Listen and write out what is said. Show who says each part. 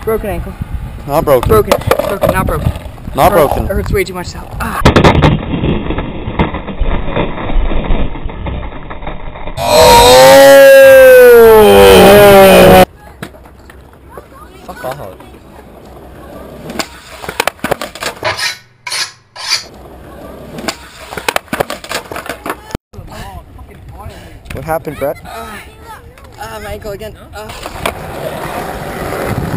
Speaker 1: Broken ankle.
Speaker 2: Not broken.
Speaker 1: Broken, not broken.
Speaker 2: Not broken.
Speaker 1: It hurts way too much now. Ah.
Speaker 2: Fuck off. What happened, Brett?
Speaker 1: My ankle again.